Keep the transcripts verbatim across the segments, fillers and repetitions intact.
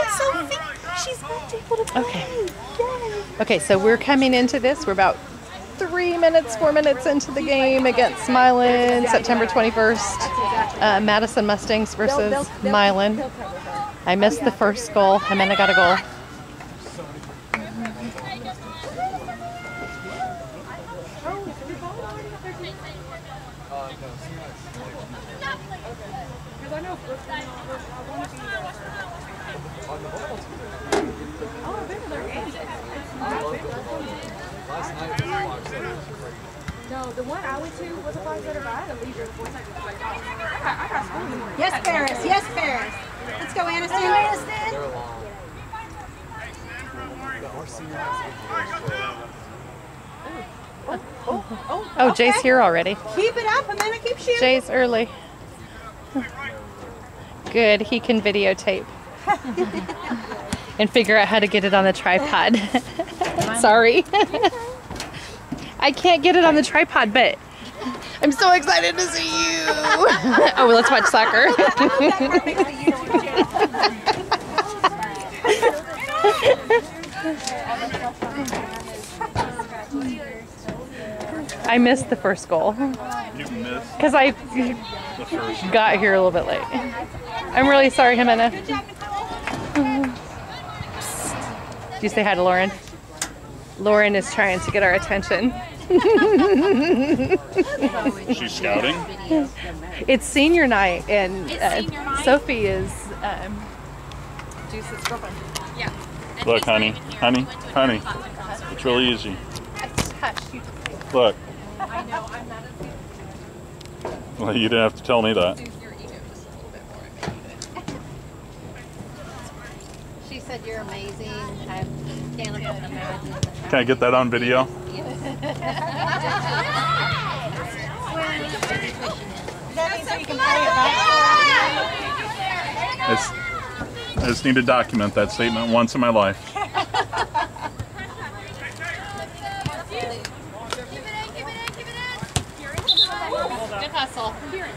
Sophie. She's able to play. Okay. Yay. Okay, so we're coming into this. We're about three minutes, four minutes into the game against Milan, September twenty-first. Uh, Madison Mustangs versus Milan. I missed the first goal, and then I got a goal. No, the one I went to was a five setter, but I had to leave here before second. I got, I got school in the morning. Yes, Paris. Yes, Paris. Let's go, Aniston. Go, Aniston. Oh, oh, oh Jay's okay. here already. Keep it up, and then I keep shooting. Jay's early. Good, he can videotape and figure out how to get it on the tripod. Sorry. I can't get it on the tripod, but I'm so excited to see you. Oh, let's watch soccer. I missed the first goal. You missed Because I the first. got here a little bit late. I'm really sorry, Jimena. Do you say hi to Lauren? Lauren is trying to get our attention. She's scouting. It's senior night, and uh, Sophie is um, Juice's girlfriend. Yeah. Look, honey, honey, honey. It's really easy. Look. I know, I'm not as Well, you didn't have to tell me that. your ego just a little bit more. She said you're amazing. I can't imagine. Can I get that on video? It's, I just need to document that statement once in my life. Good hustle.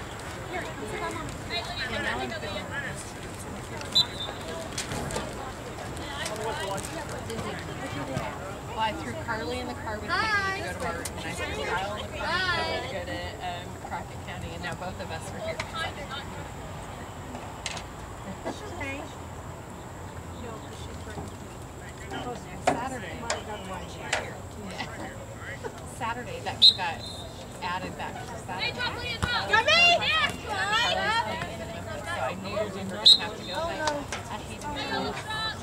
Well, I threw Carly in the car with me to go to work, and I threw Kyle in the car to go to um, Crockett County, and now both of us were here. Saturday. Saturday, that got added back to Saturday. Got me! So I knew we were going to have to go. Like, I hate to go.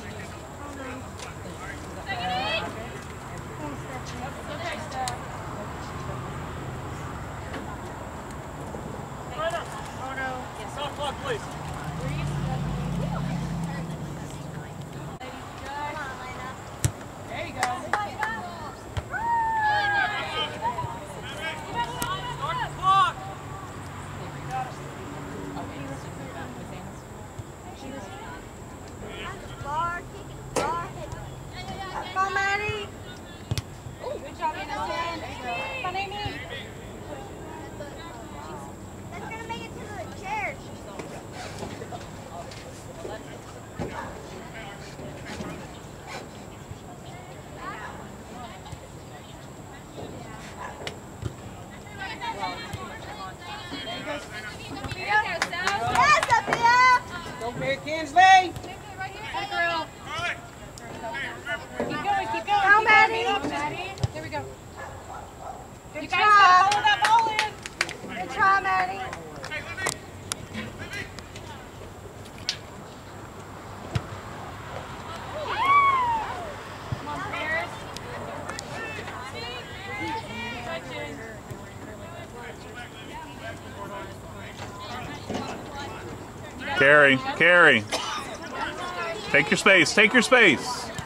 Carrie, Carrie. Take your space, take your space.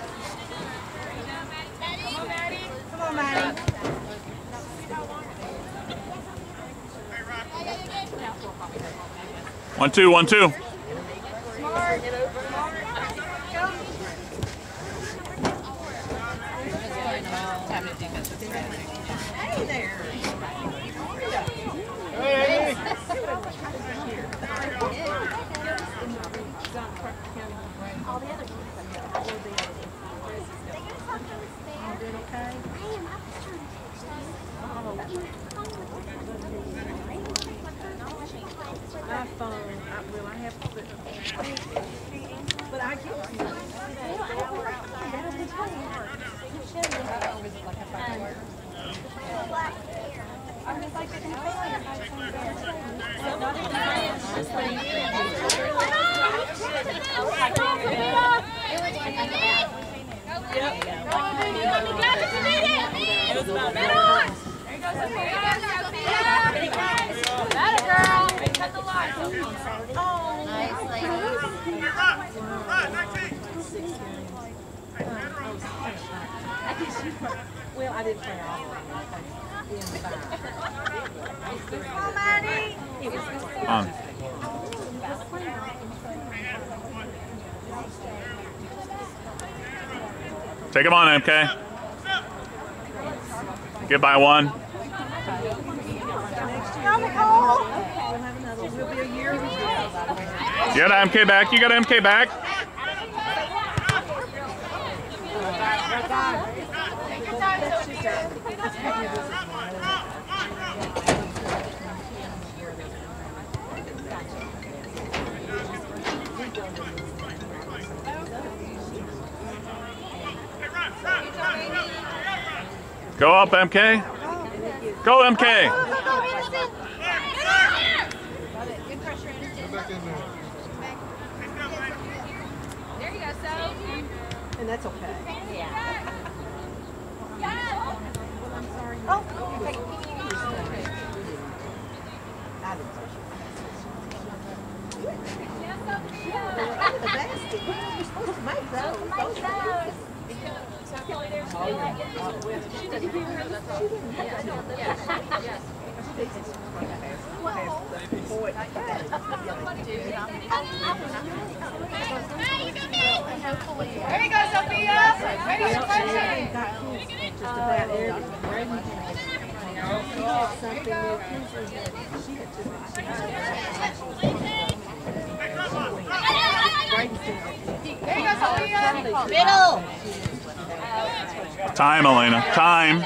Come on, Maddie. One, two, one, two. Smart. Hey there. Hey, All the other Nice, ladies. Well, I didn't play all Come, Maddie. On. Take him on, M K. Get by one. You got M K back. You got M K back. Go up, M K. Go, M K. There you go, so. And that's okay. Yeah. Oh, okay. The basket. You're supposed to make those. Make those. She didn't hear her. She didn't hear her. There you go, Sophia. Ready to punch it. Just about everything. There you go, Sophia. Middle. Time, Elena. Time.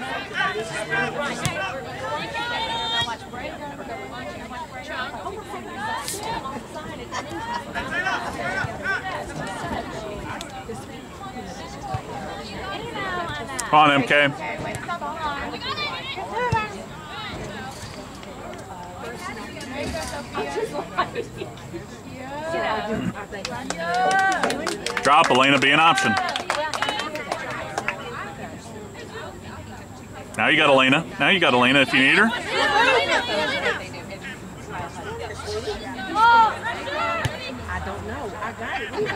Come on, M K. Drop, Elena. Be an option. Now you got Elena. Now you got Elena if you need her. I don't know. I got it.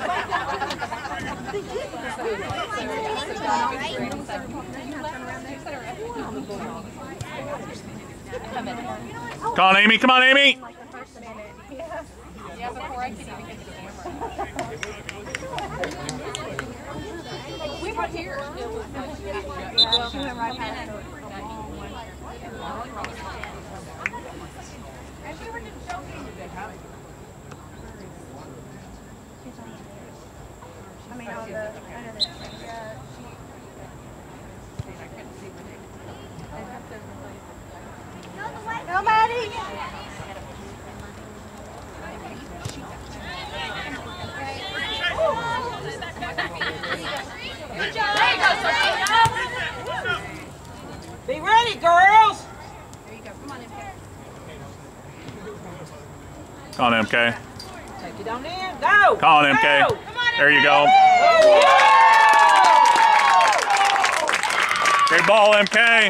Come on, Amy. Come on, Amy. Yeah, before I could even get the camera. We were here. She went right past her. And she were just joking. I mean, on the, I know that, yeah, she. Go, Maddie. Be ready, girls. There you go. Come on, M K. Come on, M K. Take it on in. Go. Come on, M K. Go. There you go. Great ball, M K.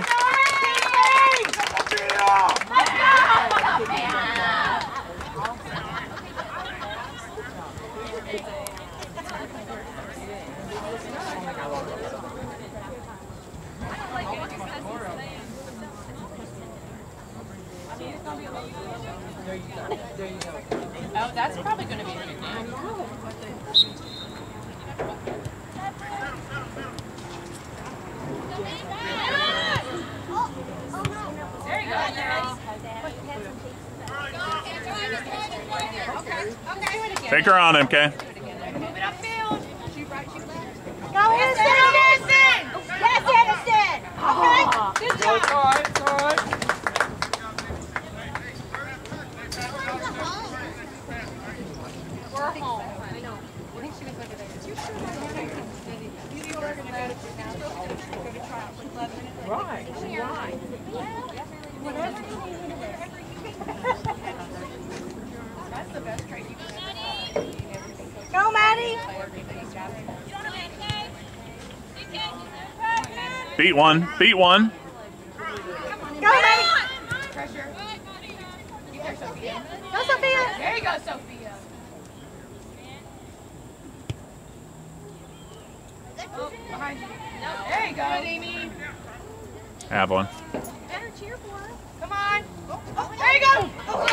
Oh, that's probably going to be a good game. There you go. Take her on, M K. Go, Aniston! Yes, Aniston! Okay, good job. It's all right, it's all right. We're home. I know. I think she was looking at you. Right, right. That's the best trade you can have. Go, Maddie. Play everything. Beat one. Beat one. Go, Maddie. Pressure. Keep there, Sophia. Go, Sophia. There you go, Sophia. Oh, behind you. There you go, Amy. Have one. Better cheer for her. Come on. Oh, oh, there you go.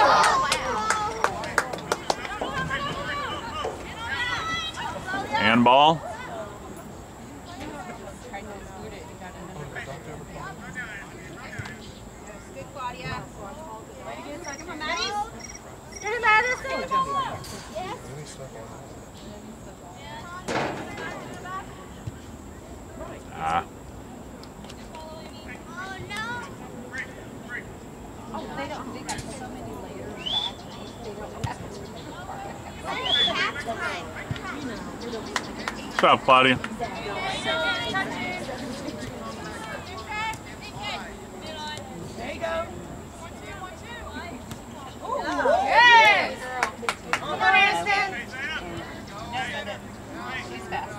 Handball. Good, Claudia. Way to get a second from Maddie. Get it, Madison. Yes. Ah. Good job, Claudia. There you go. Yes. Come on, Aniston. She's fast.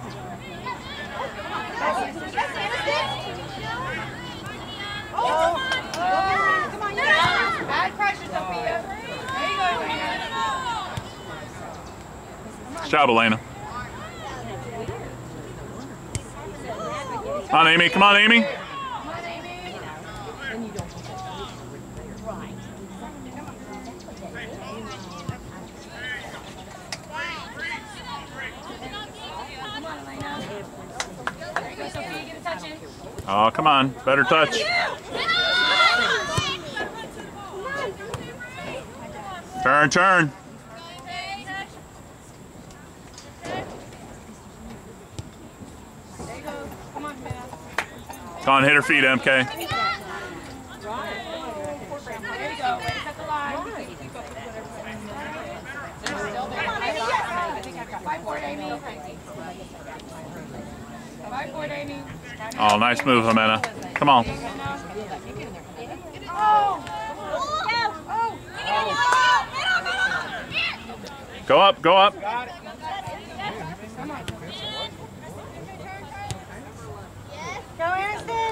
Oh, come on, bad pressure, Sophia. There you go, Elena. Good job, Elena. Come on, Amy. Come on, Amy. Come on, Amy. Come on, Elena. There you go, Sophia. Get a touch in. Oh, come on. Better touch. Turn, turn. There you go. Come on, man. Come on, hit her feet, M K. There you go. Way to cut the line. They're still there. Fight for it, Amy. Fight for it, Amy. Oh, nice move, Jimena. Come on. Oh! Go up, go up. Go, Aniston.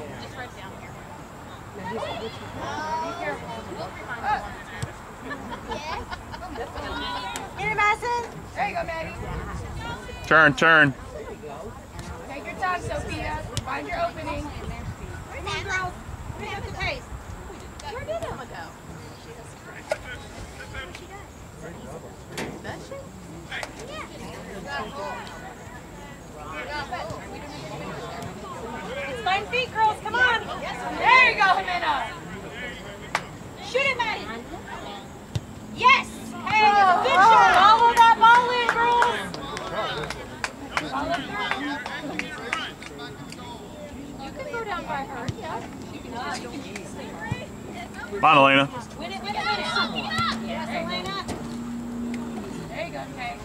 Get it, Madison. There you go, Maddie. Turn, turn. Take your time, Sophia. Find your opening. Come on, girls. Pick up the pace. Where did Emma go? Does she? It's nine feet, girls. Come on. There you go, Jimena. Shoot it, Maddie. Yes. Hey, good shot. Follow that ball in, girls. You can go down by her, yeah. You can just Come on, Elena. Win it, win it, win it. Yes, Elena. There you go, Kay.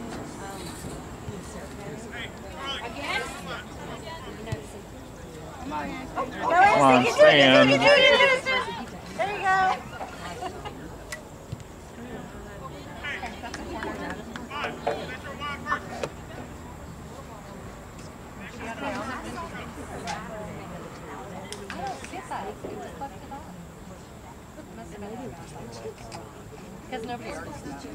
Again. Come on, Aniston. Go, Come on, Aniston. You do it, stand. you do it, you do it, Aniston. There you go. Because nobody already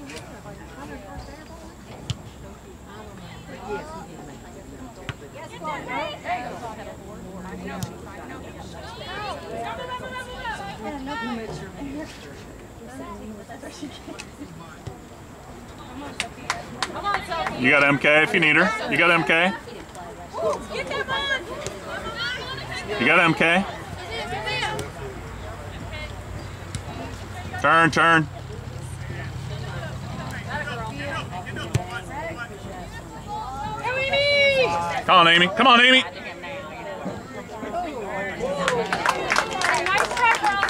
You got M K if you need her. You got M K. Get that ball. You got M K. Turn, turn. Come on, Amy. Come on, Amy. Nice try, girls.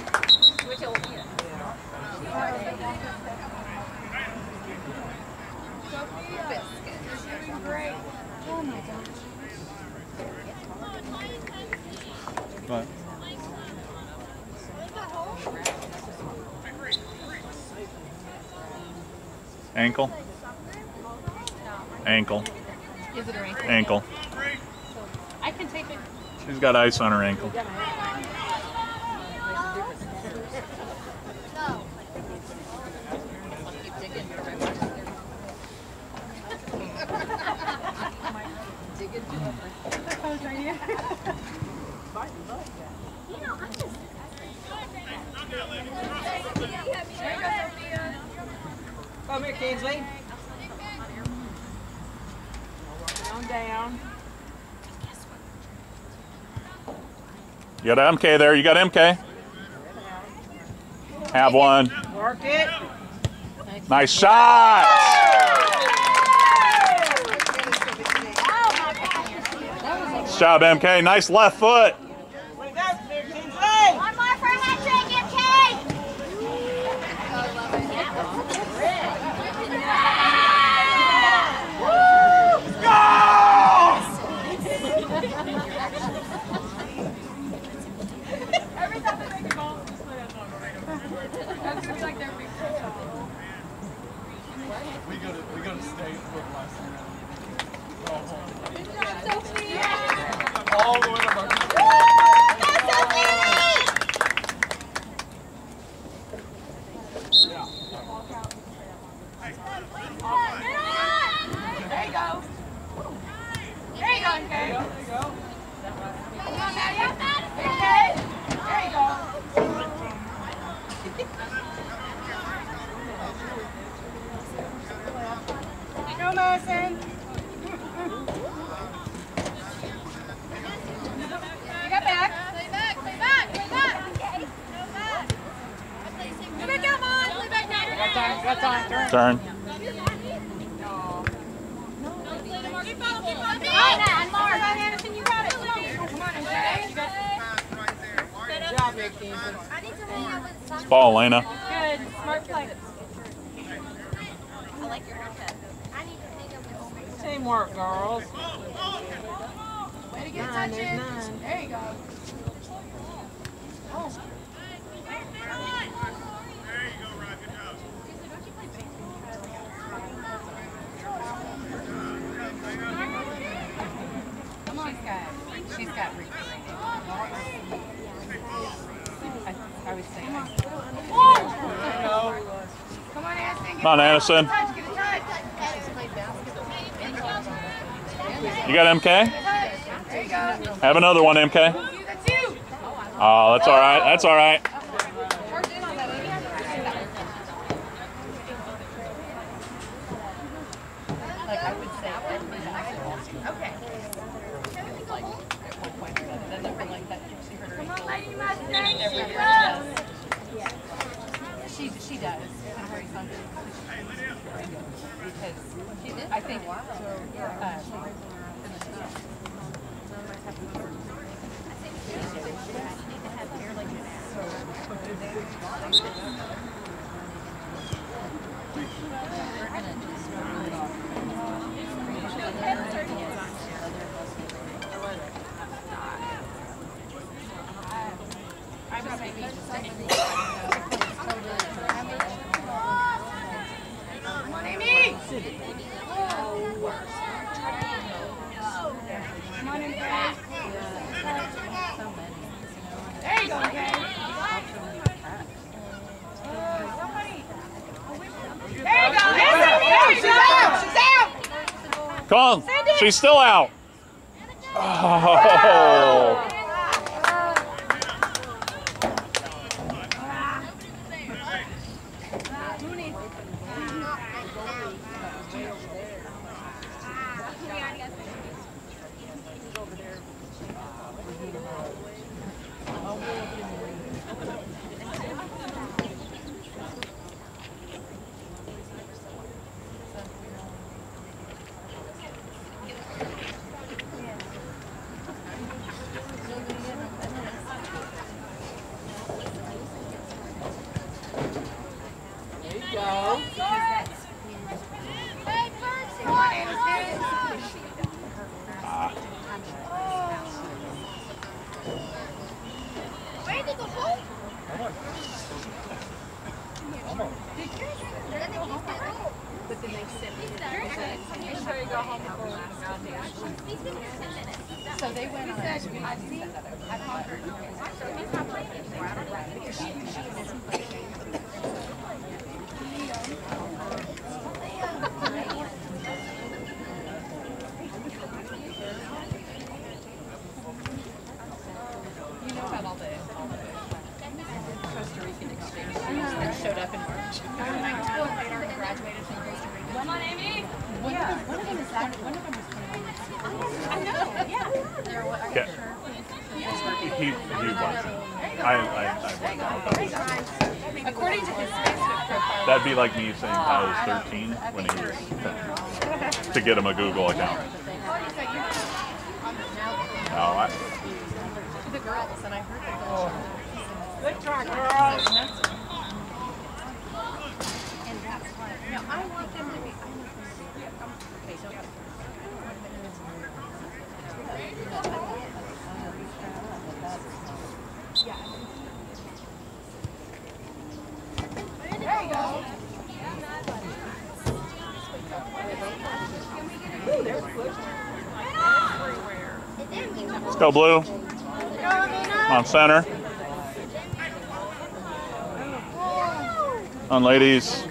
Sophia, you're doing great. Oh my gosh. What? Ankle. Ankle. Is it her ankle? Ankle. I I can tape it. She's got ice on her ankle. Come here, Kingsley. Down, down. You got M K there. You got M K. Have one. Work it. Nice shot. Nice job, M K. Nice left foot. Way down there, Kingsley. One more for a hat trick, M K. Every time they make a goal, just play that song. That's gonna be like their big We go to we go to state for the last year. Go home. All the way to Mark. There you go. There you go, M K. There you go. Come on, Madison. M K. There you go. Go, Madison. You got back. Play back, play back, play back. Play back out, Mon. Play back down. Got time, got time, turn. Turn. Keep following, keep following. Come on, Madison, you got it. Come on, come on, M K. You got it. Good job, there, Kingsley. It's ball, Elena. Good, smart play. Teamwork, girls. Way to get Nine, touches. there's nine. There you go. She's got, she's got recreating. I, I would say. Come on, Addison. Come on, Addison. Get a touch, get a touch. You got M K? There you go. Have another one, M K. You, that's you. Oh, that's all right. That's all right. Like I would say. Okay. Like at one point, then they were like that. She heard her Come on, equal Lady Mustangs. every year. Go. Yes. She she does. I'm very something. Because she did. I think. Uh, I was maybe just Come on, Amy. Come on, M K. There you go, M K. There you go. There you go. She's out. Come on. She's still out. Oh. But then they sent me that. So they went on. I sent that over. I called her. Because she, she was you know about all the, all the Costa Rican exchange students that showed up in March. They graduated from Costa Rica. Come on, Amy. One, yeah. of, them, one of them is one, one of them was twenty-one. I know, yeah. They're what, are you Okay. sure? He, he wasn't. I, I, I, According to his Facebook profile. that'd be like me saying I was thirteen when he was ten. To get him a Google account. No, I, To the girls, and I heard the girls. Good try, girls. And that's why. No, I want them to be. I want them to be. Okay, so. There you go. let's go, Blue. Come on, center. On, ladies.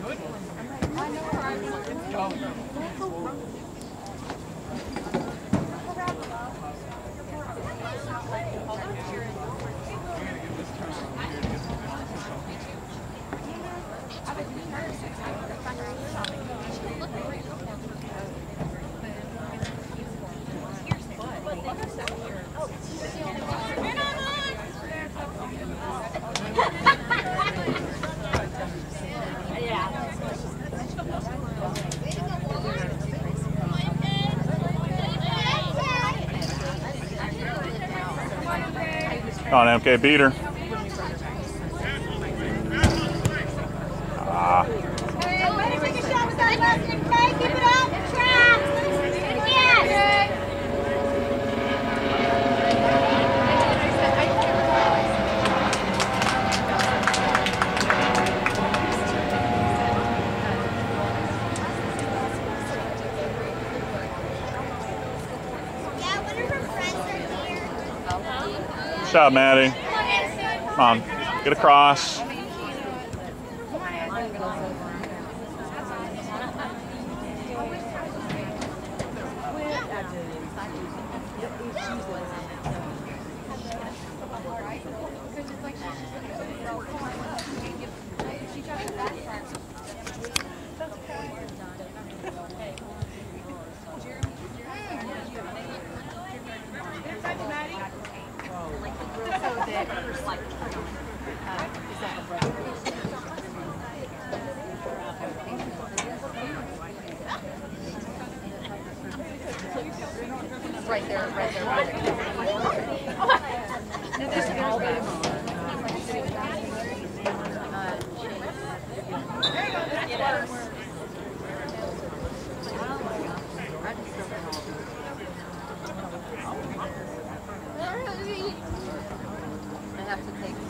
Come on, M K, beat her. Ah. Hey, way to take a shot with that left, okay? Keep it up. Track. Yes. Yeah, one of her friends are here. Good job, Maddie. Come on, get across. Right there, right there, right there. This is all good. I have to take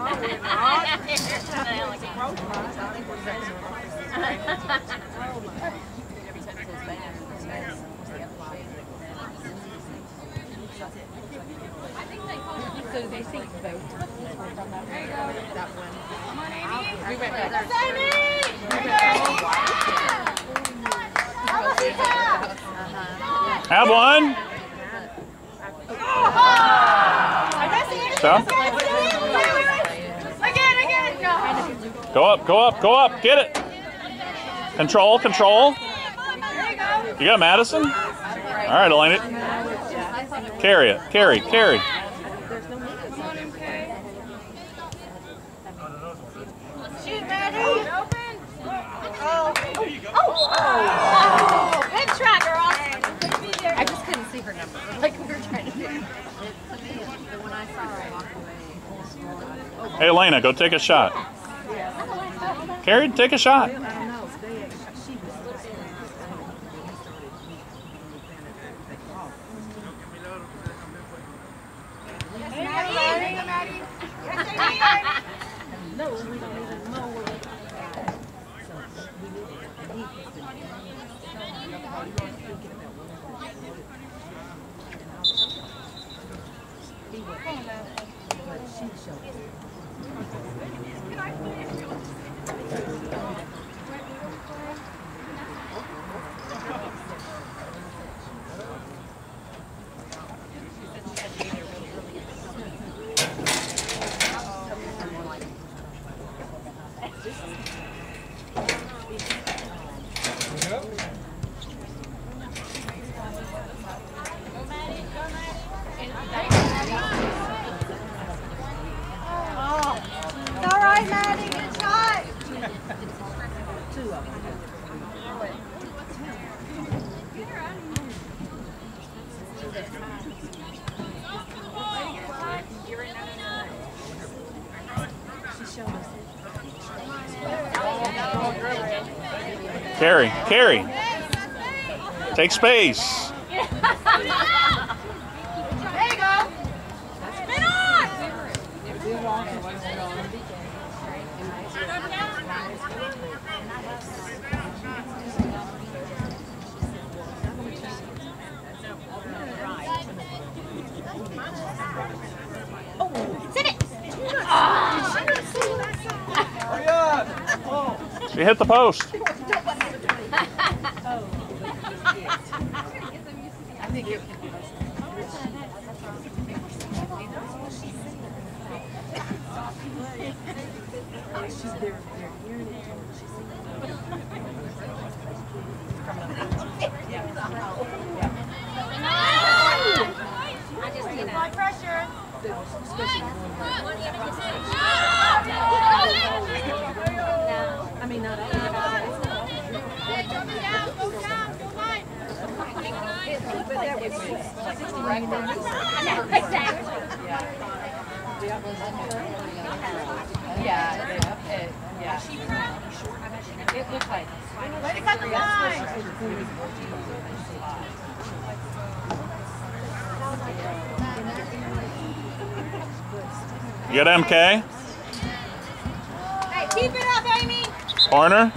So they say vote. That one. We went right there. Have one. So. Again, again. Go up, go up, go up. Get it. Control, control. You got Madison? All right, Elena. Carry it. Carry, carry. Shoot, Maddie. Open. Oh. Oh. Good try, girl. I just couldn't see her number. Like we were trying to do. When I saw her walk away. Hey, Elena, go take a shot. Carrie, take a shot. No, we don't even know. Carry, carry. Take space. There you go. Spin on. Oh, sit it. She hit the post. Apply pressure. I mean, not all. Yeah, it, it, yeah. It looked like. Way to cut the line. You got M K? Hey, keep it up, Amy. Corner.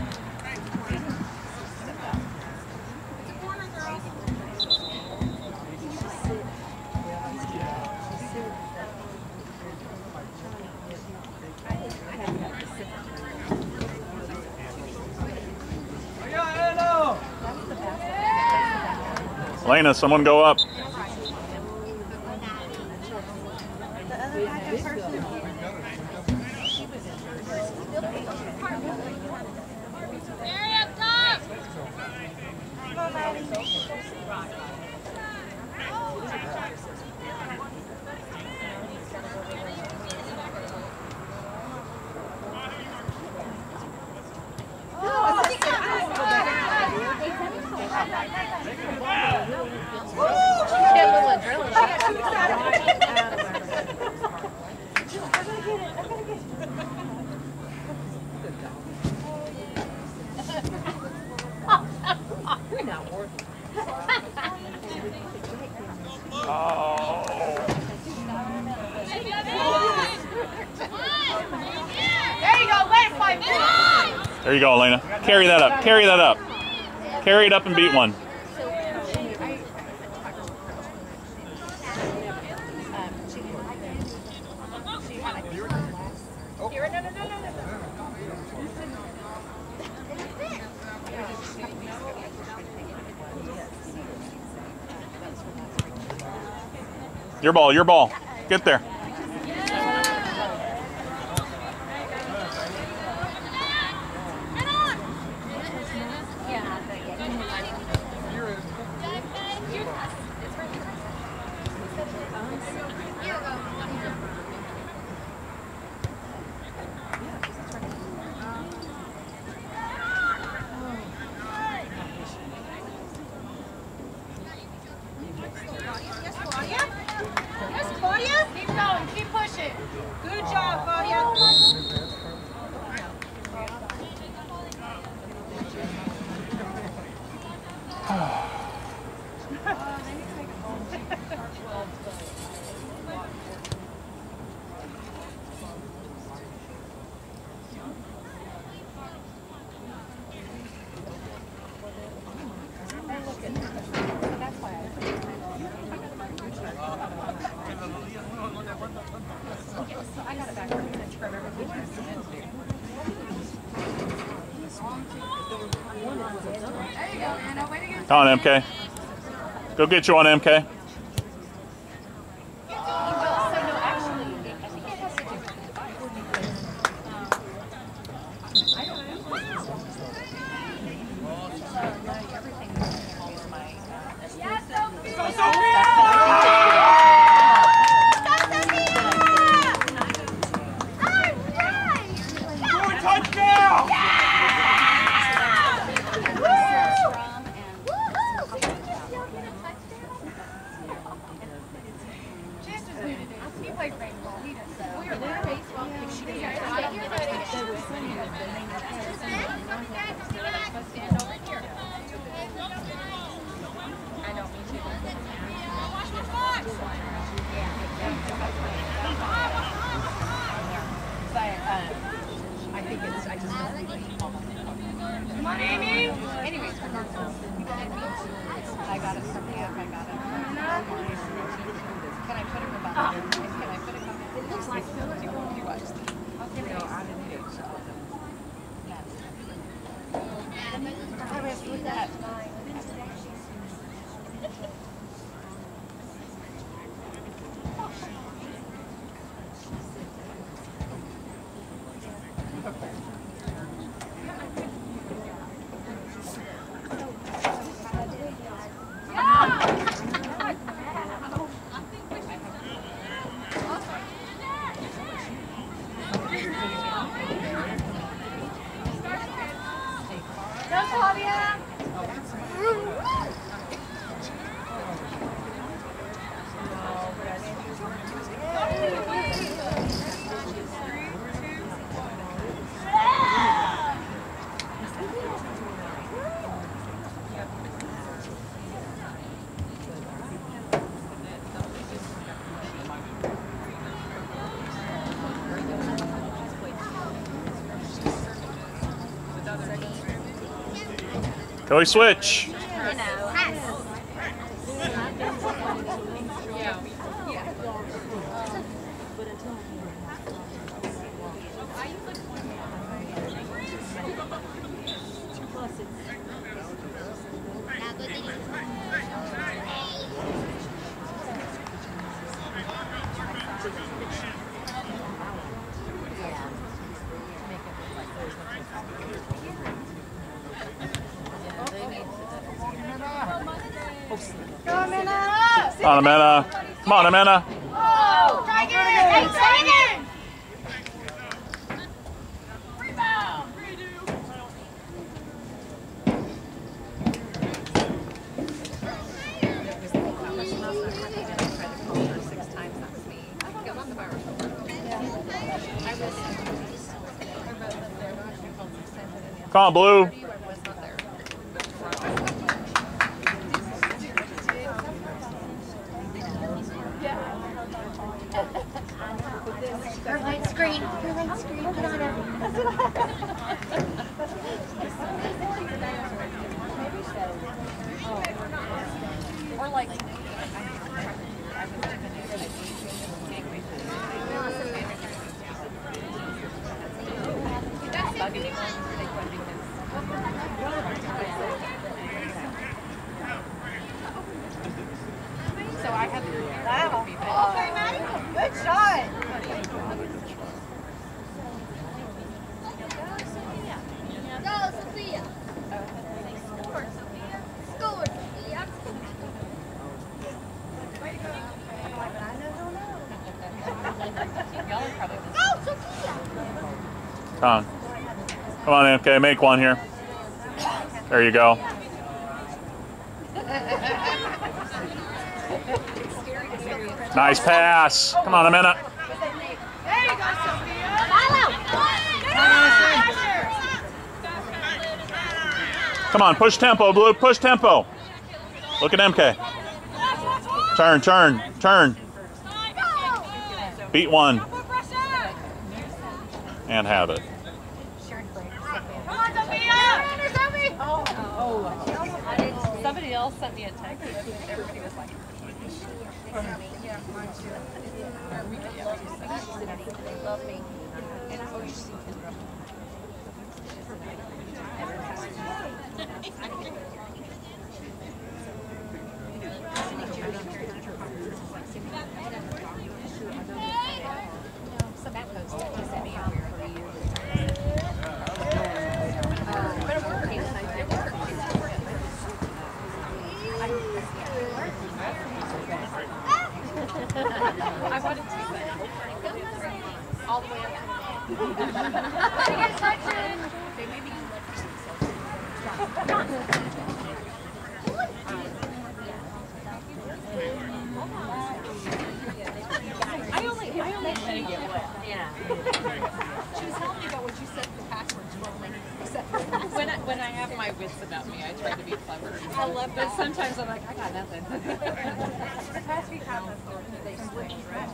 Lena, someone go up. There you go, Elena. Carry that up. Carry that up. Carry it up and beat one. Your ball, your ball. Get there. Come on, M K. Go get you on M K. Joey switch. Come on, Amanda. Come on, Amanda. Oh, try again. Hey, try again. Rebound. Come on, Blue. Red screen. Red screen. Get on it. Or like, so I have to. Wow. Okay, Maddie. Good shot. Go, Sophia. Score, Sophia. Score, Sophia. Go, Sophia. Come on. Come on, M K. Make one here. There you go. Nice pass. Come on, Amanda. There you go, Sophia. Follow. Come on, push tempo, Blue. Push tempo. Look at M K. Turn, turn, turn. Beat one. And have it. Come on, Sophia. Somebody else sent me a text. Everybody was like, They love me. And I always see I wanted to all the way up. They made me I only, I only let it get wet. Yeah. She was telling me about what you said the passwords were like. When I, when I have my wits about me, I try to be clever. I love that. But sometimes I'm like, I got nothing. The past few times they switched, right?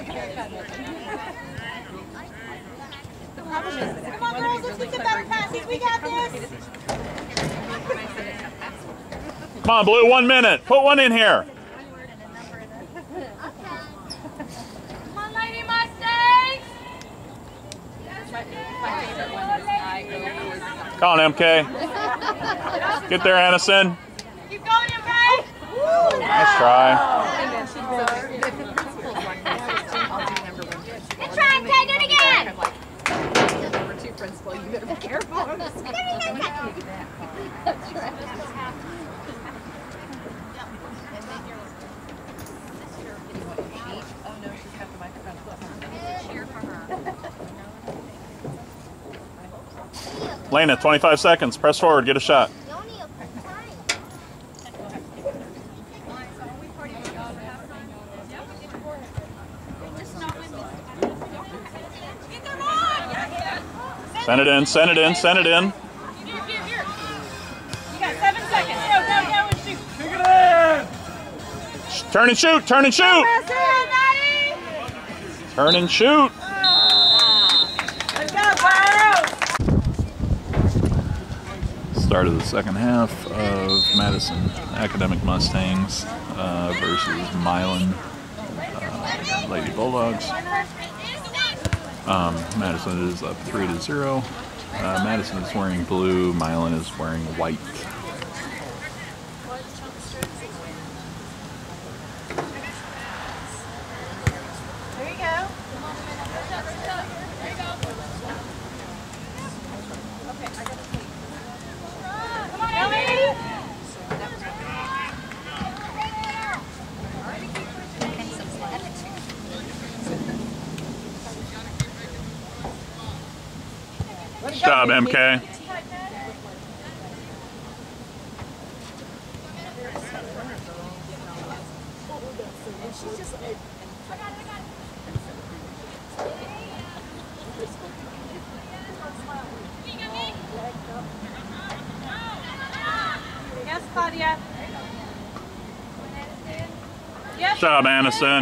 The problem is that Come on, girls, let's get some better passes. We got this. Come on, Blue. One minute. Put one in here. Come on, Lady Mustangs. my, my favorite one is I go towards the Come on, M K. Get there, Madison. Keep going, M K. Nice try. And then she goes, if the principal's like this, I'll do number one. Good try, M K. Do it again. I'm like, number two principal, you better be careful. That's right. Oh no, she's got the microphone. Cheer for her. Lena, twenty-five seconds. Press forward. Get a shot. You only have time. Send it in. Send it in. Send it in. Here, here, here. You got seven seconds. Go, go, go, and shoot. Kick it in! Turn and shoot. Turn and shoot. That's it, Maddie. Turn and shoot. Let's go, Byron. Start start of the second half of Madison Academic Mustangs uh, versus Milan uh, Lady Bulldogs. Um, Madison is up three to zero. Uh, Madison is wearing blue. Milan is wearing white. There you go. Come on, Ellie. Good job, M K. Yes, Claudia. Good job, Madison.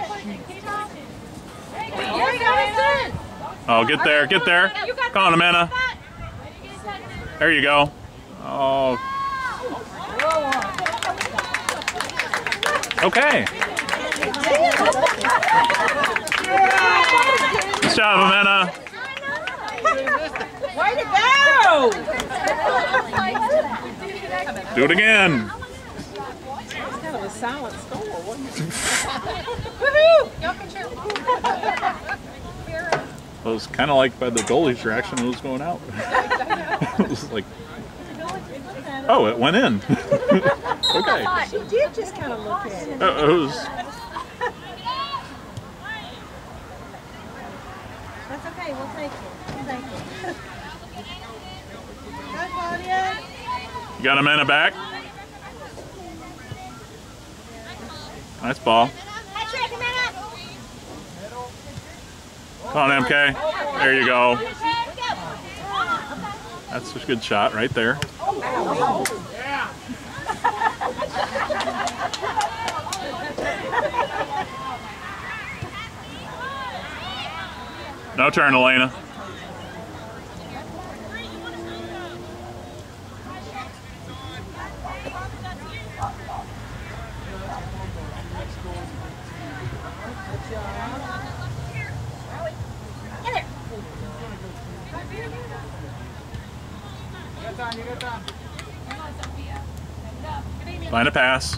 There you go, Madison. Oh, get there, get there. Come on, Amanda. There you go. Oh. Okay. Good job, Amanda. Way to go! Do it again. Kind of a silent score, wasn't it? Woohoo! Y'all can cheer. It was kind of like by the goalie's reaction, it was going out. It was like, oh, it went in. Okay. She did just kind of look at it. Uh, it was. That's okay, we'll take it. Thank you. Go, Claudia. You got a minute back. Nice ball. Come on, M K. There you go. That's a good shot right there. No turn, Elena. Find a pass.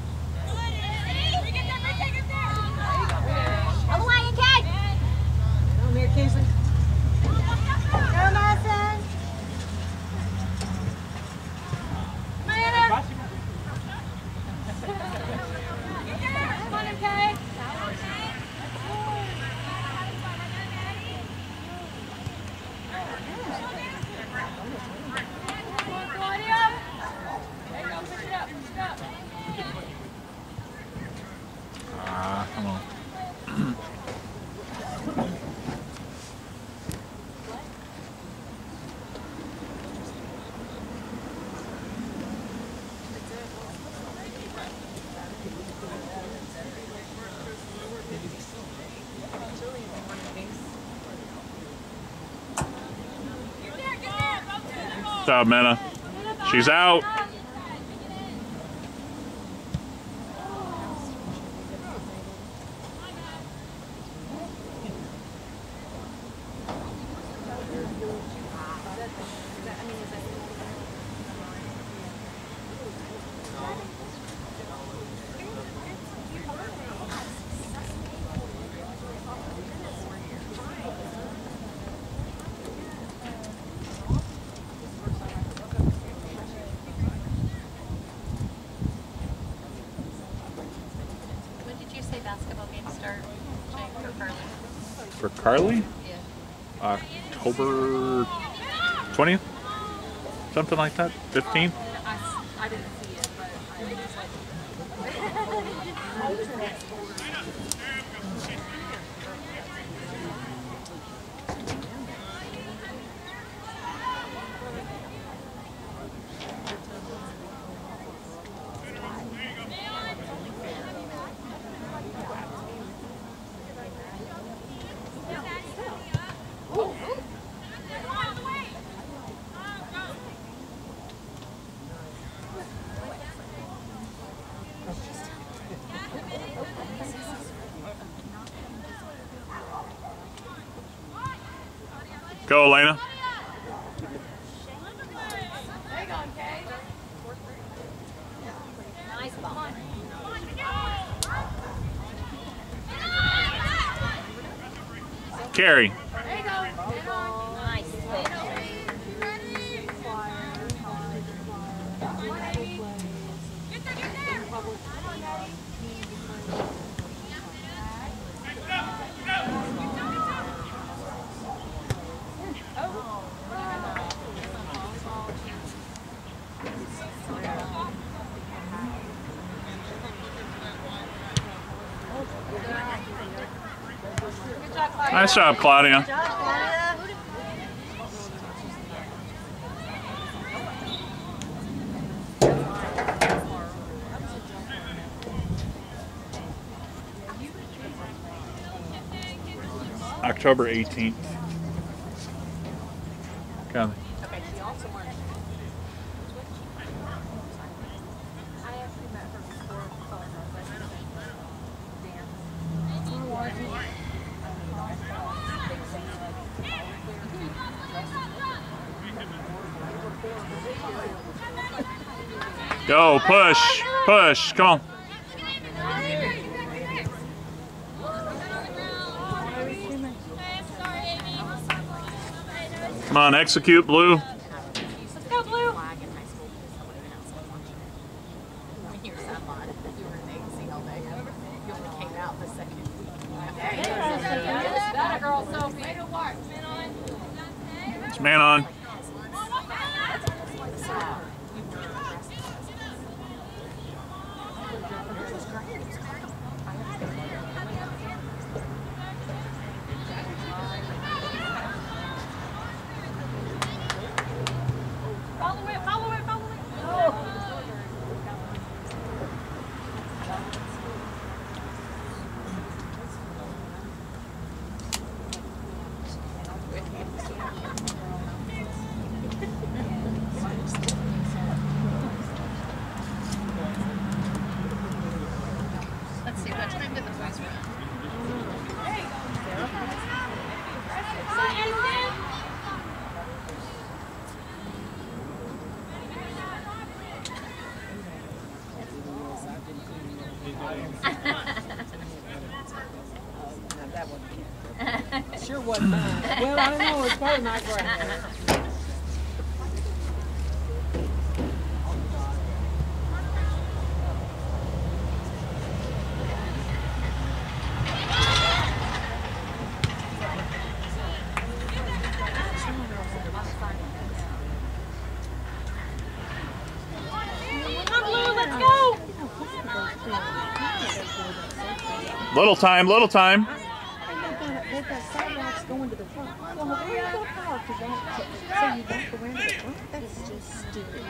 Ah, come on. Good job, Mena. She's out. When did you say basketball games start, Jake, for Carly? For Carly? Yeah. October twentieth? Something like that? fifteenth? I, I didn't see it, but I think it's like... Go, Elena. Nice ball. Carry. Nice switch. Nice job, Claudia. October eighteenth. Come. Go, push, push, come on. Come on, execute, Blue. Let's go, Blue. It's man on. Follow it, follow it, follow it. Let's see, what time did the boys run? Sure wasn't mine. Well, I don't know. It's probably my granddad. Come on, Blue, let's go. Little time, little time. They've got sidewalks going to the front. Well, where are you going to park? So you walk around to the front? That's just stupid.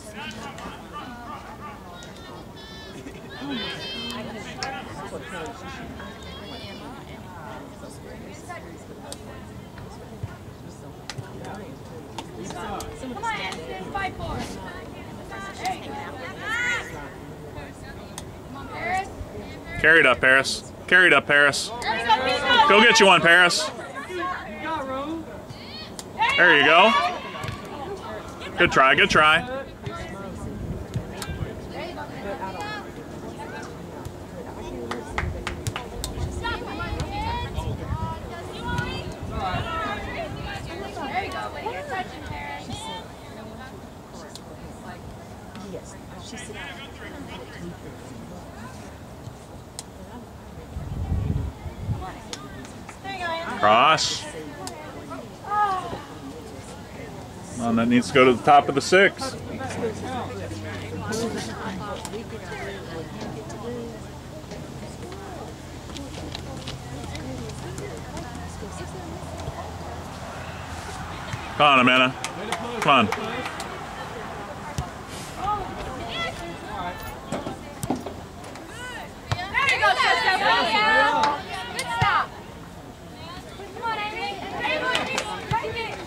Come on, Madison, fight for it. Come on, Paris. Carry it up, Paris. Carry it up, Paris. There you go, Pico. Go get you one, Paris. There you go. Good try, good try. There you go, buddy. You're touching, Paris. Yes. She said, There you go, Anthony. Cross. Well, that needs to go to the top of the six. Come on, Amanda. Come on. There you go, Sophia. Good stop. Come on, Amy. Take it.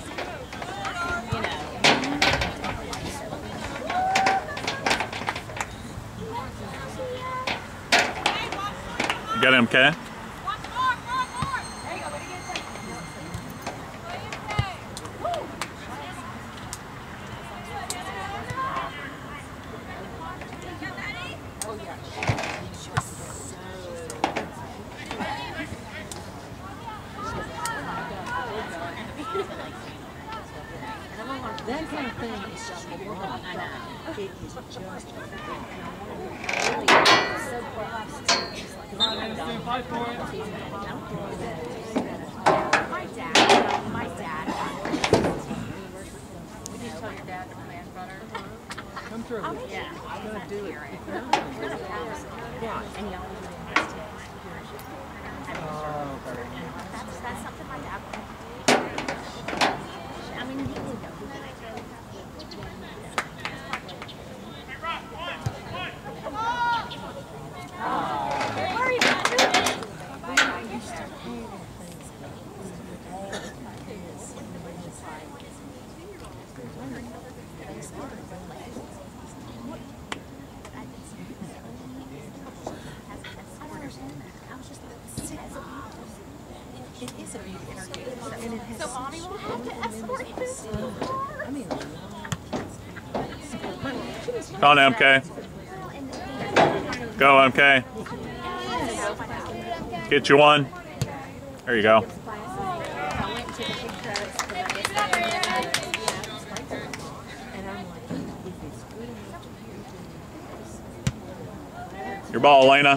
You got him, okay? There you go, buddy. Get it. My dad, my dad. Would you tell your dad that my man brought her? Come through. Oh, yeah. I'm gonna do it. Yeah, and y'all was really nice to him. Oh, okay. That's, that's something my dad would I mean, he did go. Worry about it. It is a beauty entertainment. And it has So mommy will have to escort you. I mean, Come on, M K. Go, M K. Get you one. There you go. Your ball, Elena.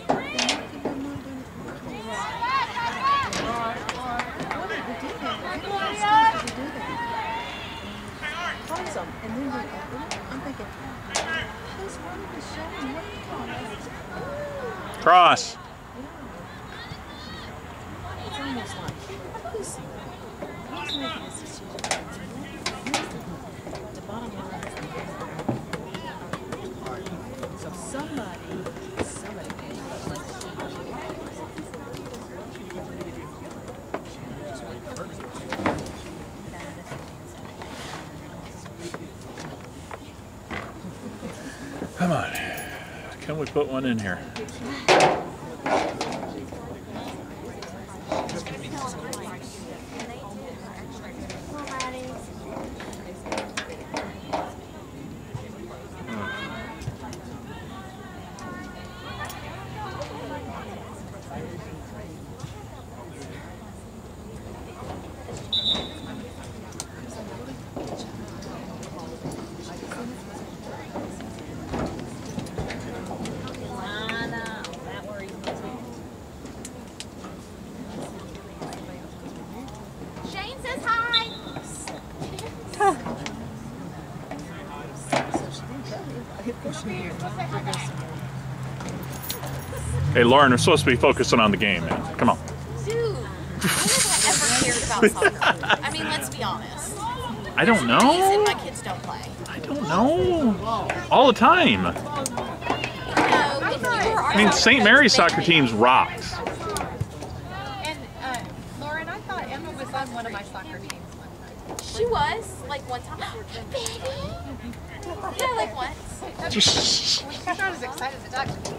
and then I'm thinking, who's running the show and what the Cross. It's almost like, who's, who's making this decision? The bottom line is, so somebody, somebody Come on. Can we put one in here? Hey, Lauren, we're supposed to be focusing on the game, man. Come on. Dude, when have I ever cared about soccer? I mean, let's be honest. I don't There's a reason know. my kids don't play. I don't know. All the time. You know, if you were I mean, Saint Mary's soccer teams rocks. And uh, Lauren, I thought Emma was on one of my soccer teams one time. She was, like, one time. Baby! Yeah, like once. She's not as excited to talk to me.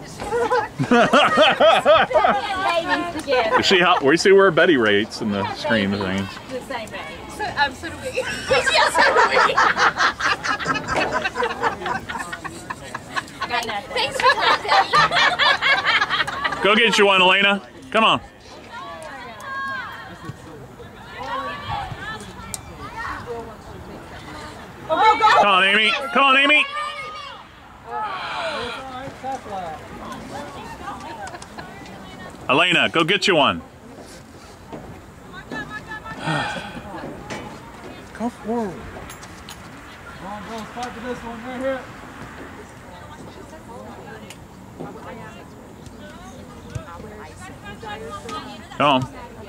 You see how we see where Betty rates in the stream thing. The same age. So, um, so do we. Yes, so do we. I got nothing. Thanks for that. Go get you one, Elena. Come on. Come on, Amy. Come on, Amy. Elena, go get you one. Come forward. Come on, go fight for this one right here. Come on.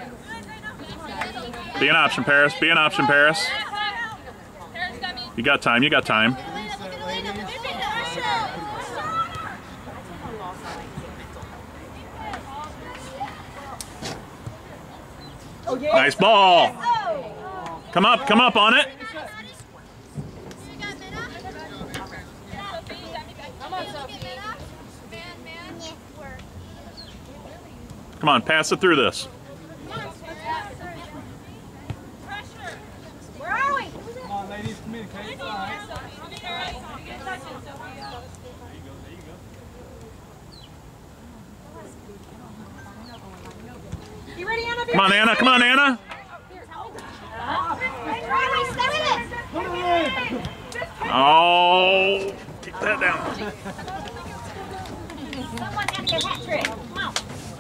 Be an option, Paris. Be an option, Paris. You got time. You got time. Nice ball. Come up. Come up on it. Come on, pass it through this. Where are we? Come on, ladies, communicate. All right. You ready, Anna? Come on, Anna. Come on, Anna. Riley, stay with it. Come on. Oh, keep that down. Someone had to get a hat trick. Come on.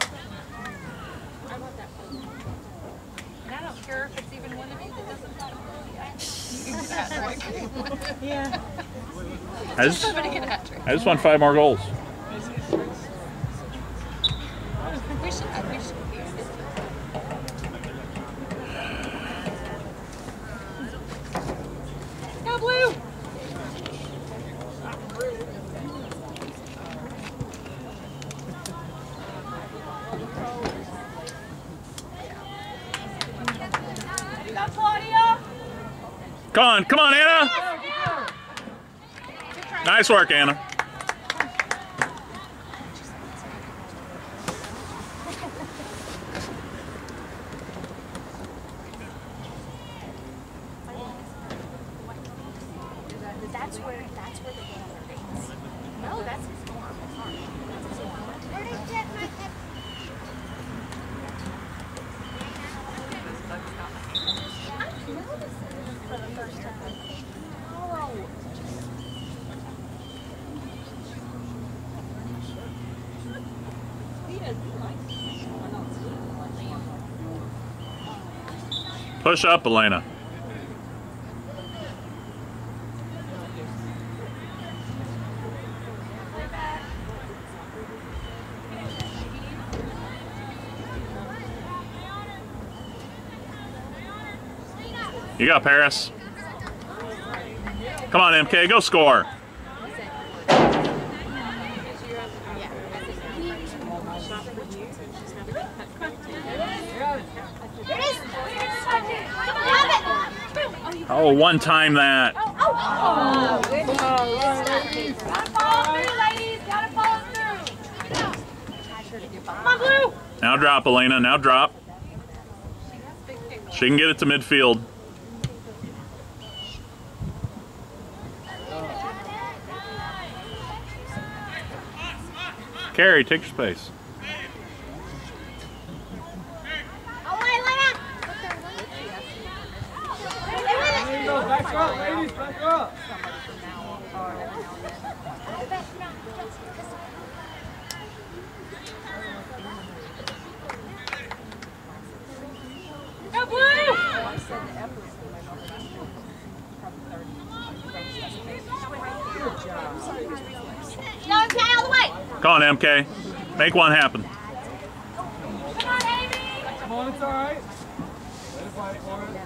And I don't care if it's even one of you that doesn't fight. You can get a hat trick. Yeah. I just, Somebody get a hat trick. I just want five more goals. We should have, we should. Go blue! Go, Claudia. Come on, come on, Anna. Nice work, Anna. That's where, that's where they get on their dates. No, that's his norm. Sorry. That's his norm. Where did you get my pet? I noticed it for the first time. Oh. Push up, Elena. You got Paris. Come on, M K, go score. Oh, one time that. Oh, good. Gotta follow through, ladies. Gotta follow through. Come on, Blue. Now drop, Elena. Now drop. She can get it to midfield. Carrie, take your space. Back her up, ladies, back her up. Go, Blue. Go, M K, all the way. Come on, M K. Make one happen. Come on, Amy. Come on, it's all right. Let it fight for it.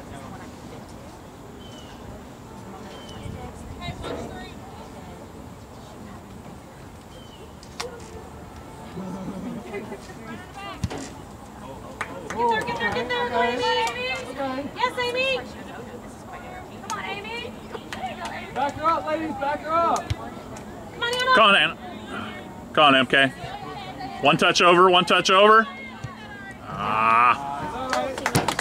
Get there, get there, get there. Go, Amy. Yes, Amy. Come on, Amy. Back her up, ladies, back her up. Come on, Anna. Come on, Anna. Come on, M K. One touch over, one touch over. Ah. It's all right.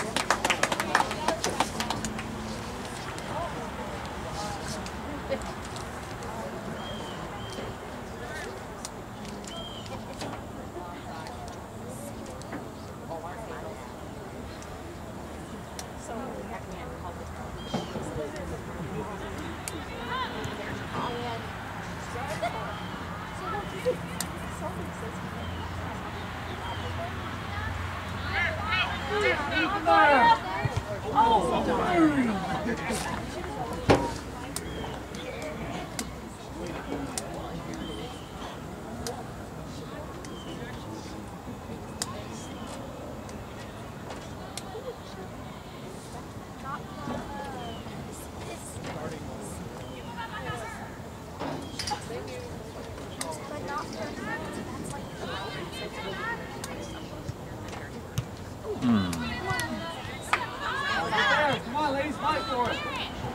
Come on, ladies, fight for it.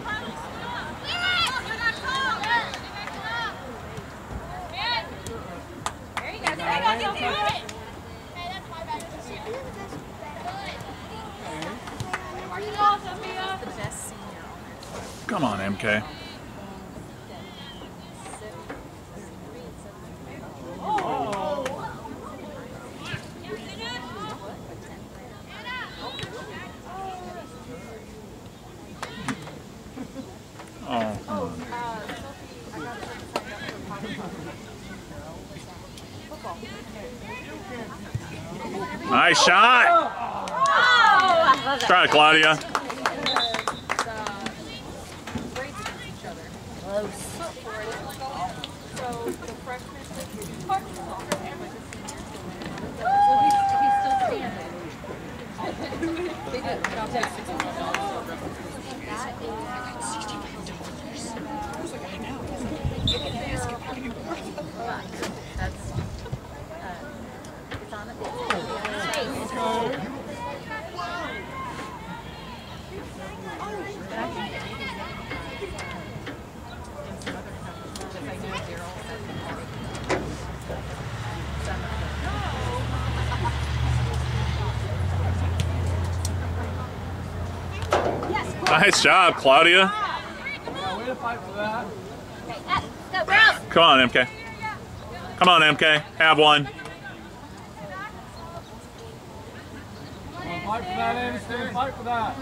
There you go. Stay go, get it. Come on, M K. Oh, come on. Nice shot. Try it, Claudia. Nice job, Claudia. Come on, M K. Come on, M K. Have one. Fight for that, Anderson. Fight for that.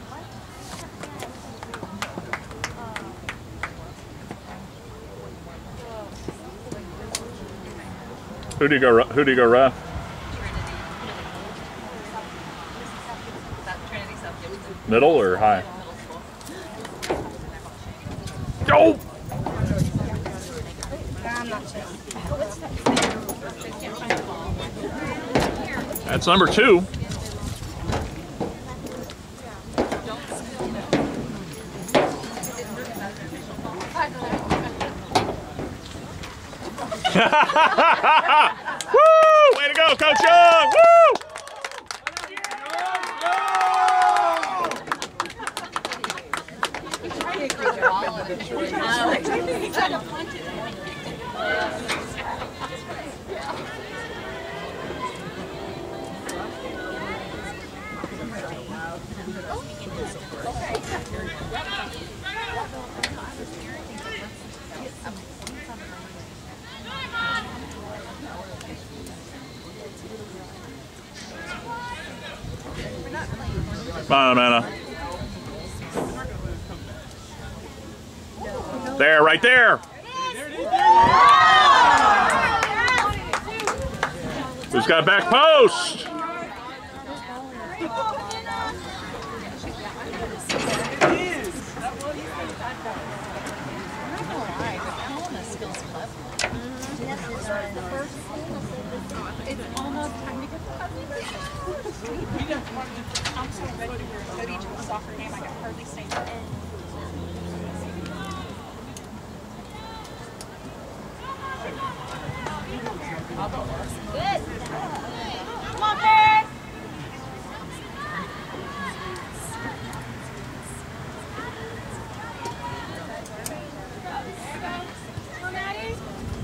Who do you go? Who do you go ref? Middle or high? Go! That's number two. Woo! Way to go, Coach Young! Woo! Come on, Amanda. There, right there. Who's got back post? It's almost time to get the I'm so ready to go to each soccer game. I can hardly stay there. Good. Come on, Paris. Come on, Maddie.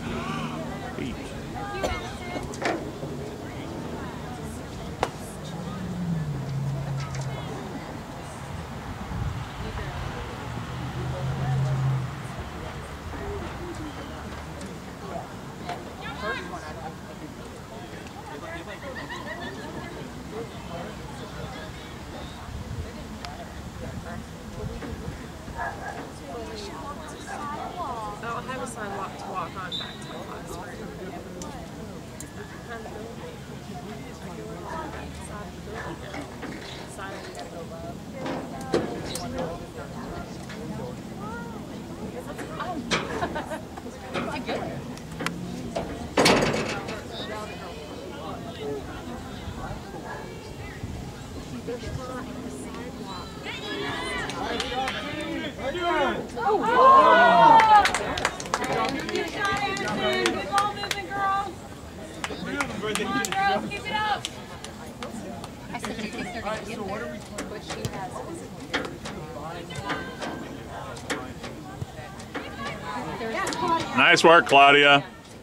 I'll have a sidewalk to walk on back to my classroom. Keep it up. I said she takes her to get there, but she has physical. Nice work, Claudia.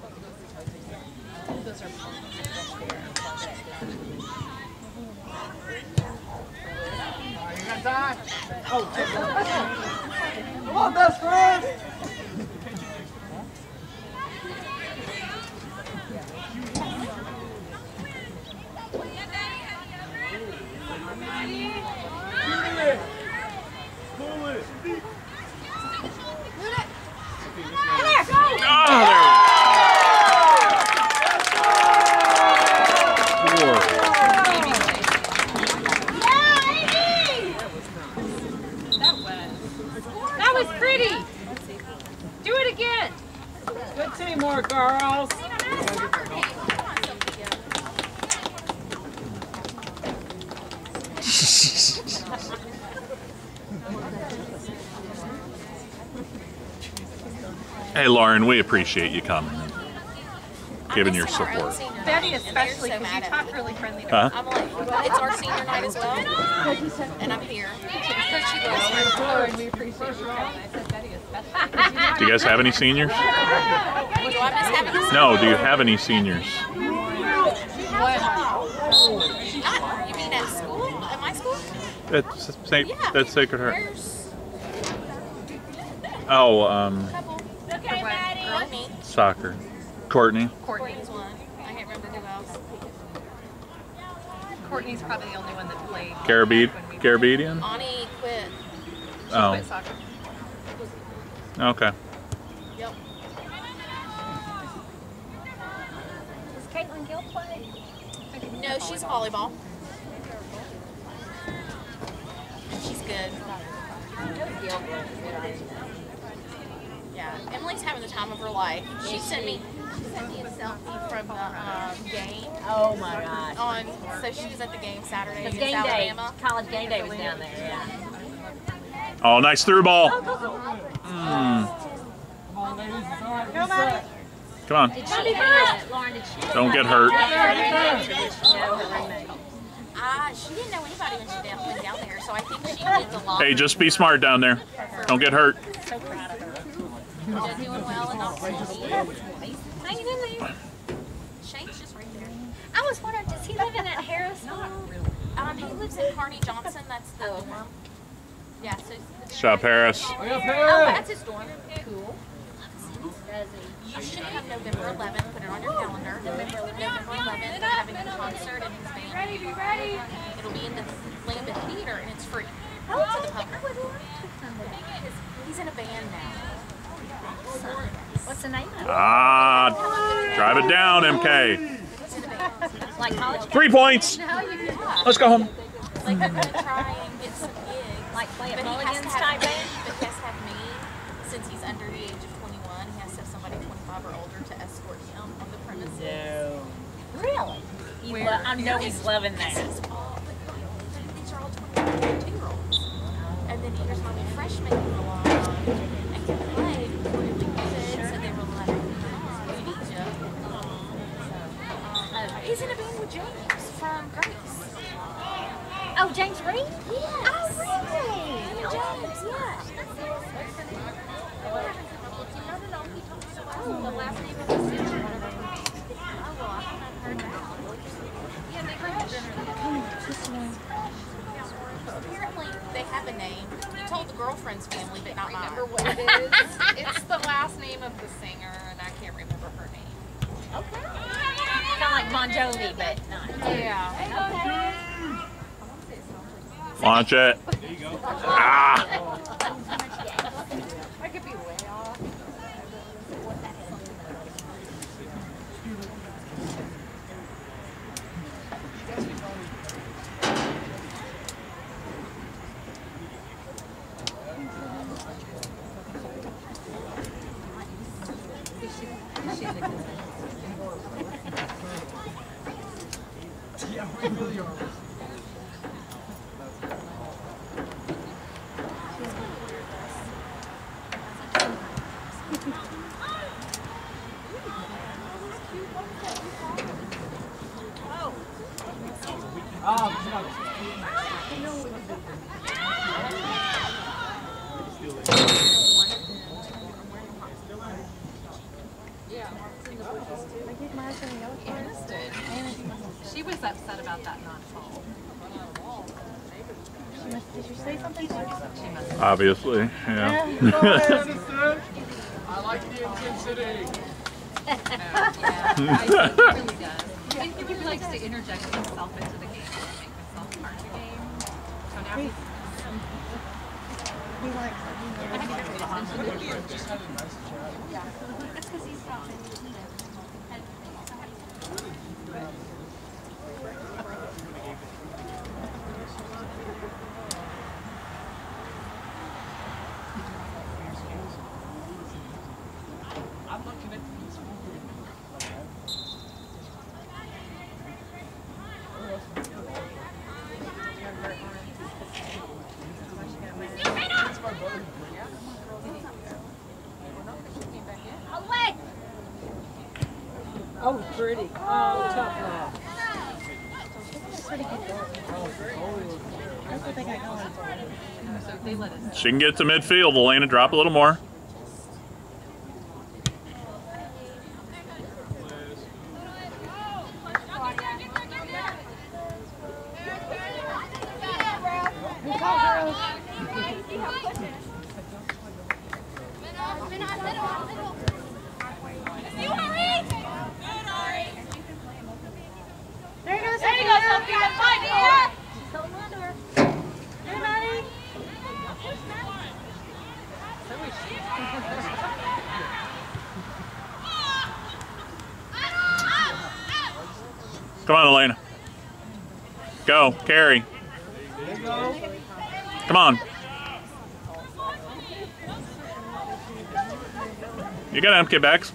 Come on, best friend! Hey, Lauren, we appreciate you coming and giving your support. Betty especially, because you talk really friendly to Huh? I'm like, it's our senior night as well, and I'm here. her, and we appreciate you coming. I said Betty especially. Do you guys have any seniors? Do I miss having this? No, do you have any seniors? Ah, you mean at school? At my school? That's, Saint, Yeah. that's Sacred Heart. There's Oh, um, okay, Maddie. Courtney. soccer. Courtney. Courtney's one. I can't remember who else. Courtney's probably the only one that played. Garabed when we- Garabedian? Ani quit. She Oh, quit soccer. okay. Yep. Does Caitlin Gill play? No, she's volleyball. She's good. Yeah, Emily's having the time of her life. She sent me, she sent me a selfie from the um, game. Oh my gosh. On, so she was at the game Saturday Because against game day, Alabama. college game day was down there, yeah. Oh, nice through ball. Mm. Come on, ladies. It's all right. Come on. Come on. Did she have, Lauren, did she Don't get hurt. know her roommate? Uh, she didn't know anybody when she down- went down there, so I think she did the lot. Hey, just be smart down there. Don't get hurt. So proud of her. She's doing well and not Hanging in there. Shane's just right there. I was wondering, does he live in that Harris? Um, he lives in Carney Johnson. That's the dorm. Yeah, so Shop Harris. Way up oh, here. that's his dorm. Cool. You should have November eleventh. Put it on your calendar. November eleventh, they're having a concert and his band. Ready, be ready. It'll be in the Lambeth Theater and it's free to the public. He's in a band now. What's the name of it? Ah, drive it down, M K. He's in a band. Like college? Three points. Let's go home. Like I'm gonna try and get some gigs. Like play at But he has Mulligan's to have type me, band? but he has to have me since he's under the age of twenty-one. He has to have somebody twenty-five or older to escort him on the premises. Really? You Where? lo- I know he's loving This that. is all, these are all twenty-two-year-olds. And then here's my new freshman who go on and can play really good, so they were like, oh, Egypt. Uh, he's in a band with James from Grace. Oh, James Reed? Yes. Oh, really? James, yeah. Oh, the last name of his sister. Oh, well, I haven't heard that. Yeah, they apparently they have a name. You told the girlfriend's family, but not mine. Remember what it is? It's the last name of the singer, and I can't remember her name. Okay. Kind of like Bon Jovi, but not. Yeah. Launch it. Ah. I could be way off. Yeah, we really are. She was upset about that not fall. Did you say something? Obviously, yeah. Madison, I like the intensity. Yeah, I think he really does. I think he likes to interject himself into the game and make himself part of the game. So now he's He likes it. Just had a nice chat. That's because he's got I'm looking at these movies. pretty. Oh, tough love. That's what they got going. So they let us. She can get to midfield. Elena, drop a little more. There you go, Sophia. Five here. Hey, Maddie. Come on, Elena. Go, carry. Come on. You got M K backs.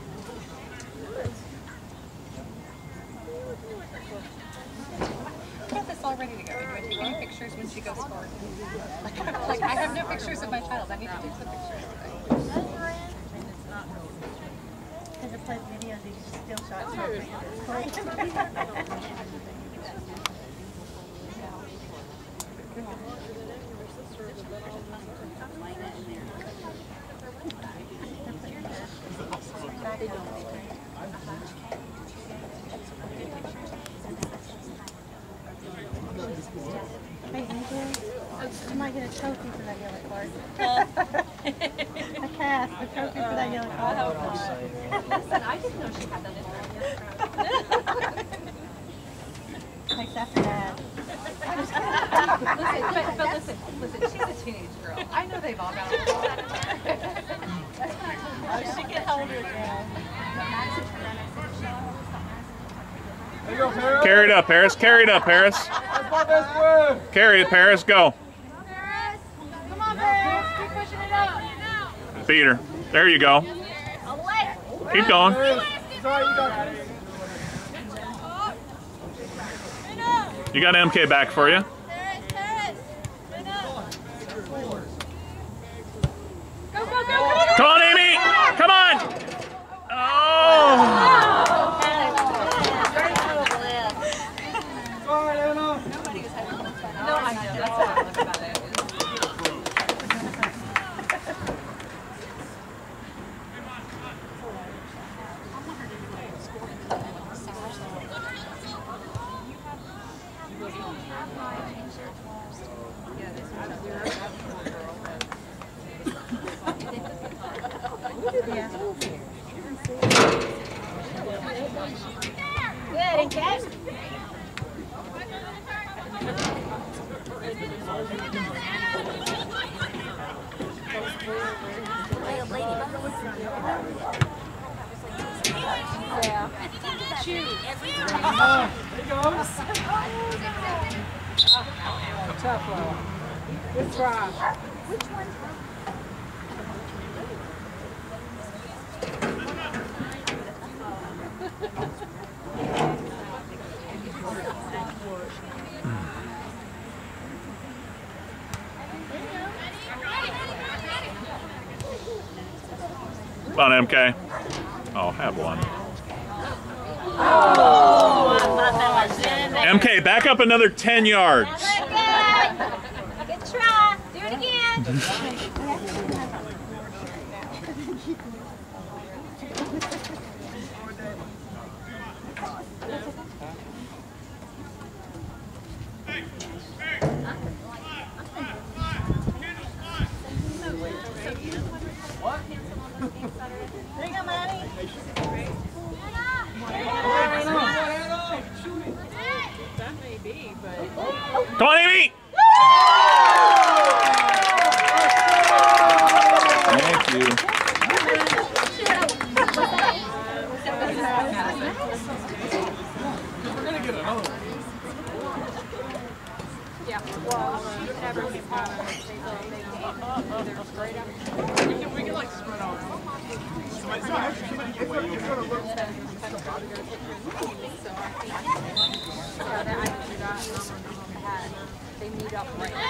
I got this all ready to go. Do I take any pictures when she goes forward? Like, I have no pictures of my child. I need to take some pictures today. Because it plays videos, you can still shots from me. Hey, Andrew, you might get a trophy for that yellow card. A cast, a trophy for that yellow card. Listen, I didn't know she had that in her. Takes after that. Listen, but, but listen, listen, she's a teenage girl. I know they've all got all that in there. Oh, she can hold her down. There you go, Paris. Carry it up, Paris. Carry it up, Paris. That's my best friend. Carry it, Paris. Go. Come on, Paris. Keep pushing it up. Beat her. There you go. Keep going. Paris, sorry, you got it. You got M K back for you. Go, go, go, go. Come on, Amy. Come on. Oh. Sorry, Anna. No, I know. That's what I love about it. Good, and catch. Yeah. Uh, there you go. Tough love. Good try. Come on, M K. Oh, have one. Oh, I thought that was in there. M K, back up another ten yards. Good try. Do it again. There you go, Maddie. That may be, but... Come on, Amy. Thank you. We're going to get another one. Yeah, well, never came out of it. They're straight up. We can, we can like spread out. Somebody, somebody, somebody get way over. So I can do that. They meet up right now.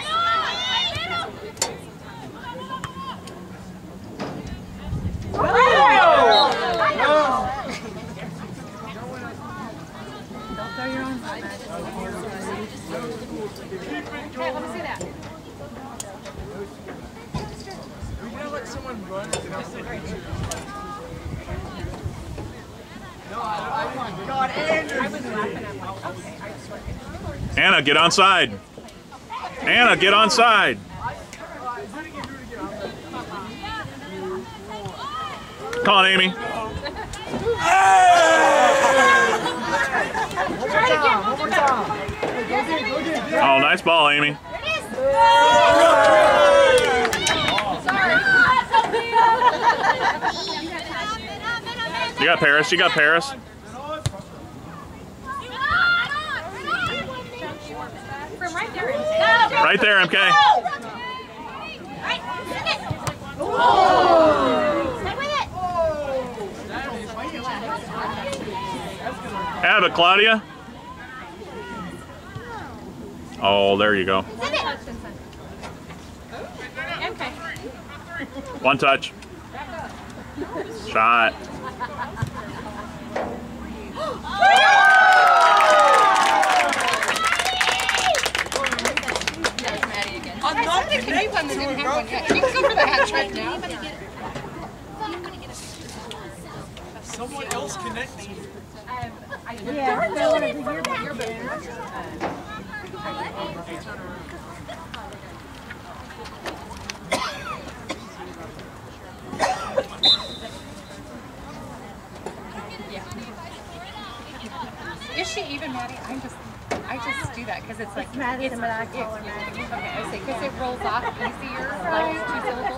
Okay, let me see that. We want to let someone run and I'll say picture. No, I, I didn't. God, Andrew! I was laughing at my okay, I just Anna, get on side. Anna, get on side. Come on, Amy. One more time, one more time. Oh, nice ball, Amy. You got Paris. You got Paris. From right there. Right there, M K. Right. Stay with it. Have it, Claudia. Oh, there you go. Okay. One touch. Shot. Somebody can be one that didn't have one yet. You can go for the hat trick now. Someone else connect me. Yeah, so one of the Is she even, Maddie? I just, I just do that because it's like It's Madison, but I call her it- Maddie. Okay, I see. Because it rolls off easier, like two syllables.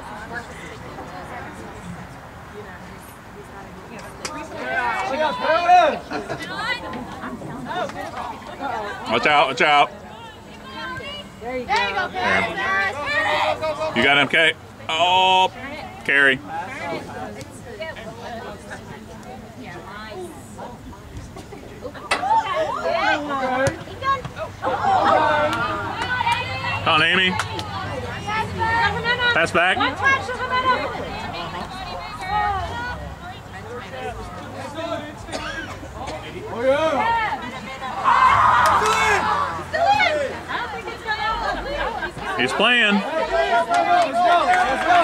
Watch out, watch out. There you go. There you go, Paris. Paris. You got M K. Oh, carry. Come on, Amy. Pass back. One touch, Savannah. Oh, yeah. Still in. I don't think it's gonna. He's playing. Let's go, let's go.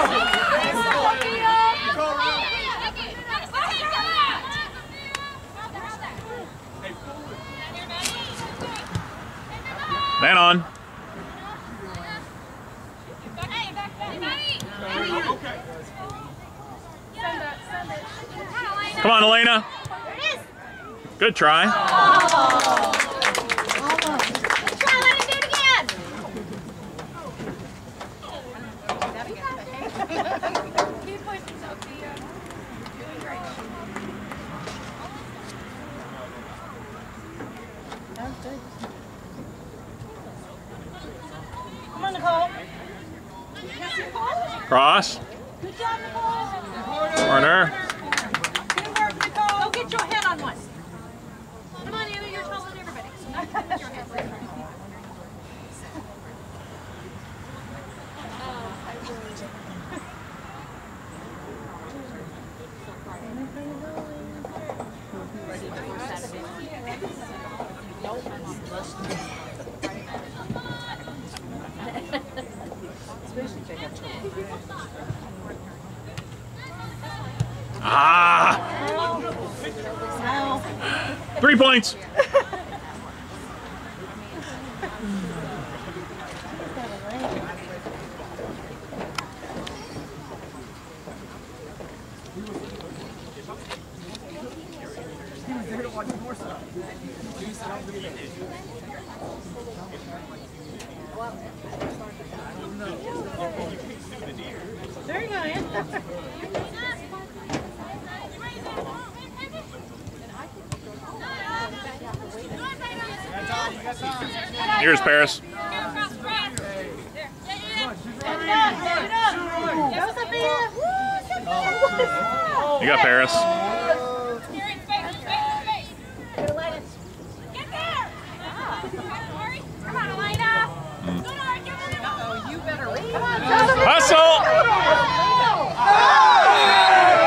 Man on. Come on, Elena. Good try. Try, let him do it again. Come on, Nicole. Cross. Good job, Nicole. Corner. Good work, Nicole. Go get your head on one. Come on, Amy, you're taller than everybody. Get your head. Ah. Three points. There you go, Ann. Here's Paris. Go, Sophia. You got Paris. Get there. Come on, Elena. Oh, you better read. Come on, Hustle!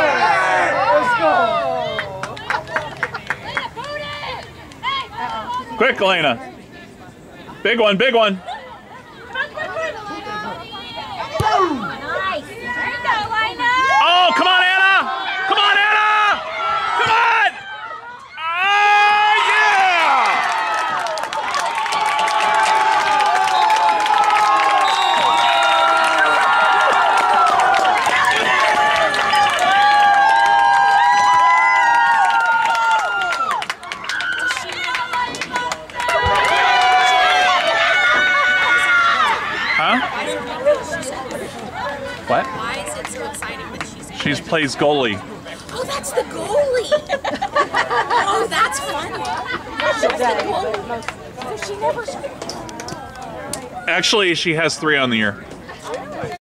Let's go. Elena, boot it. Hey. Quick, Elena. Big one, big one. Nice. There you go, Lina. Oh, come on, Anna! Come on, Anna! Come on! Oh, yeah! Huh? What? Why is it so exciting that she's She plays goalie. Oh, that's the goalie! Oh, that's funny. She's the goalie. So she never scored. Actually, she has three on the year.